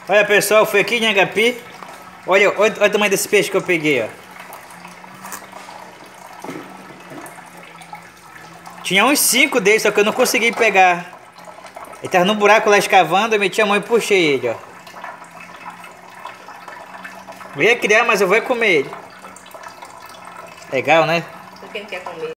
Olha pessoal, foi aqui em Agapi. Olha o tamanho desse peixe que eu peguei, ó. Tinha uns 5 deles, só que eu não consegui pegar. Ele tava no buraco lá escavando, eu meti a mão e puxei ele, ó. Eu ia criar, mas eu vou comer ele. Legal, né? Por que não quer comer?